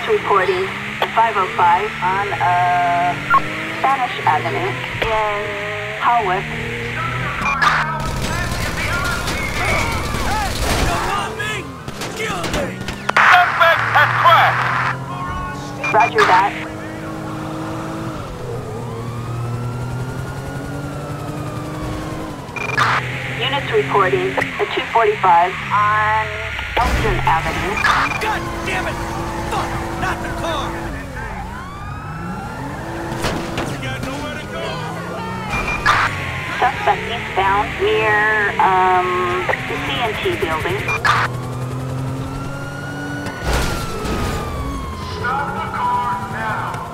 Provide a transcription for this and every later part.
Units reporting 505 on Spanish Avenue in Hollywood. Suspect has crashed! Roger that. Units reporting at 245 on Elgin Avenue. God damn it! Fuck! Not the car! We got nowhere to go! Suspect eastbound near the CNT building. Stop the car now!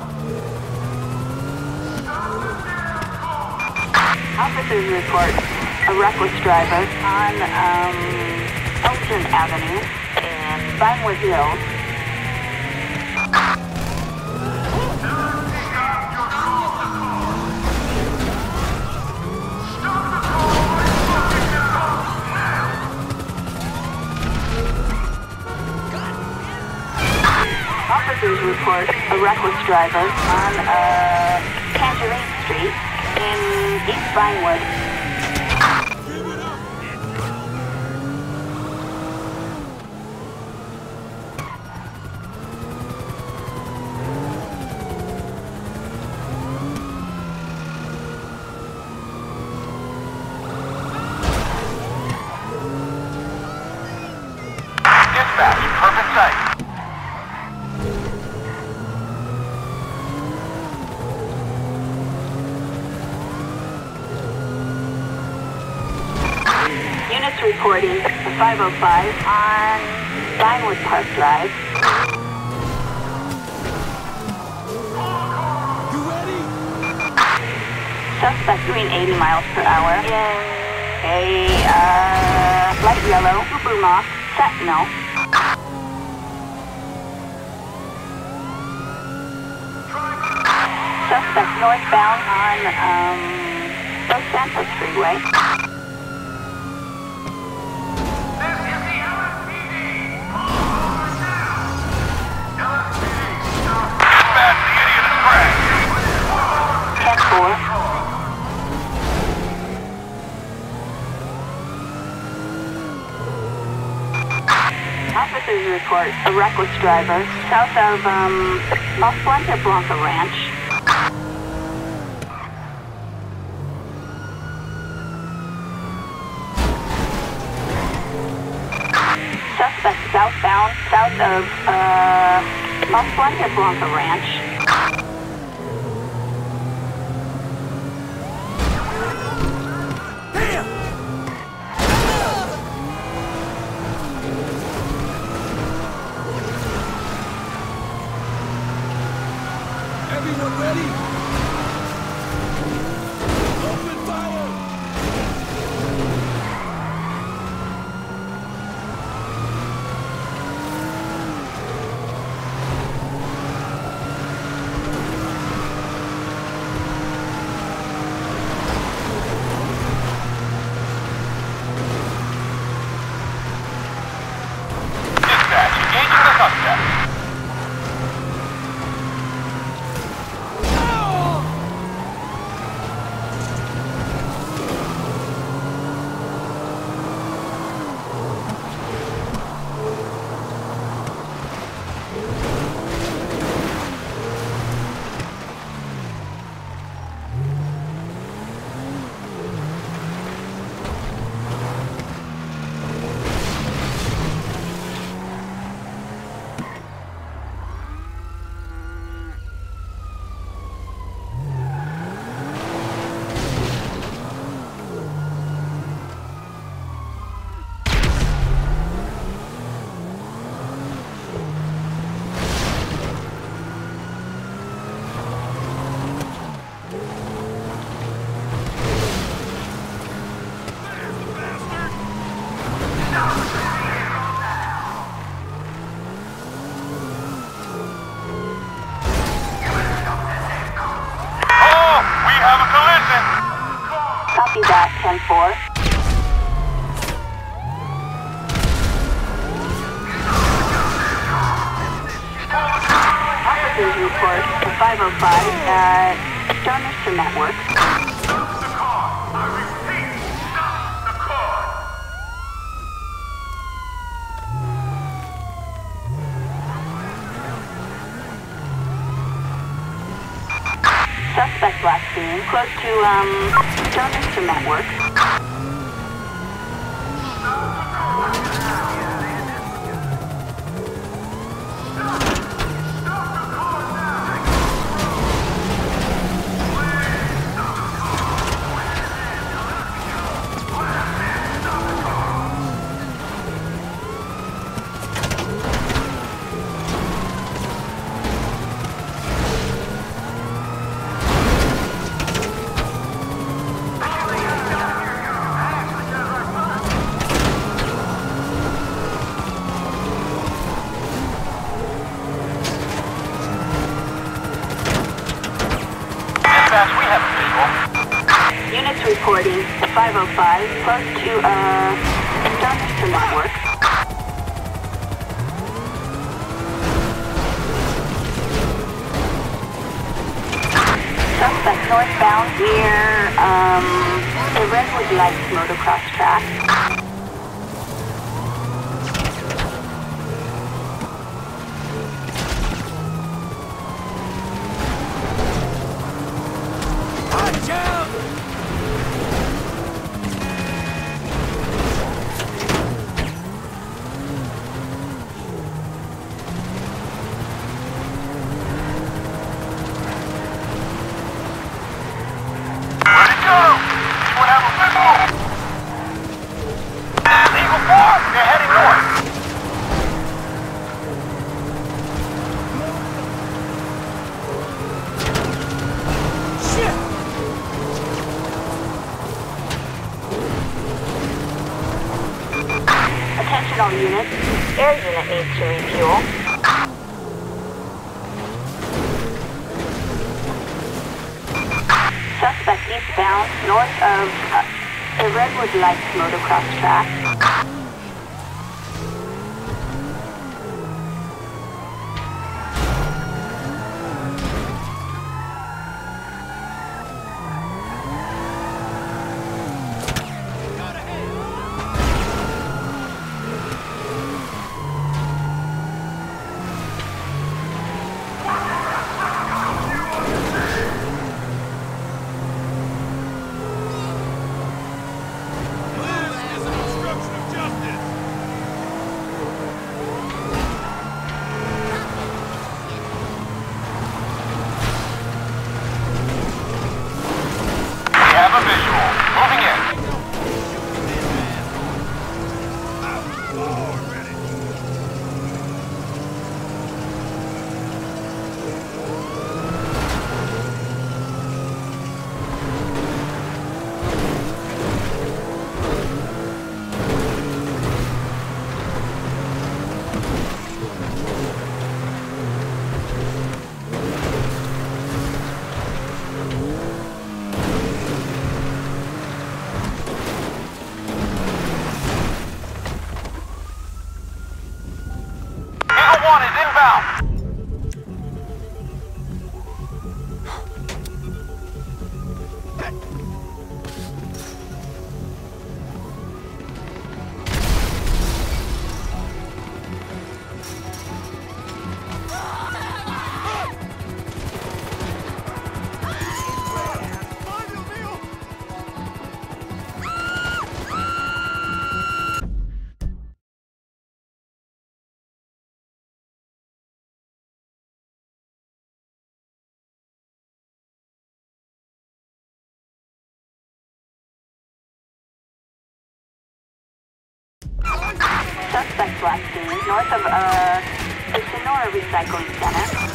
Stop the damn car! Officers report a reckless driver on Elgin Avenue in Vinewood Hills. Officers report a reckless driver on Tangerine Street in East Vinewood. Dispatch, perfect sight. Units reporting 505 on Vinewood Park Drive. You ready? Suspect doing 80 miles per hour in a light yellow Uber Sentinel. Suspect northbound on Los Santos Freeway. This is the LSPD! Pull over now! LSPD, stop! Dispatch, the idiot has crashed! 10-4. Officers report a reckless driver south of Los Fuente Blanca Ranch. Suspect southbound south of Los Fuente Blanca Ranch. Everyone ready? Open fire! 505, Starmister Network. Stop the car! I repeat, stop the car! Suspect last seen close to, Starmister Network. Dispatch, we have a visual. Units reporting 505, close to, Starmister Network. Suspect northbound near, the Redwood Lights motocross track. Where'd it go? Anyone have a visual? Eagle 4, they're heading north. Attention all units. Air unit needs to refuel. Suspect eastbound, north of the Redwood Lights motocross track. Have a visual. Moving in. Eagle 1 is inbound. Suspect last seen north of, the Sonora Recycling Center.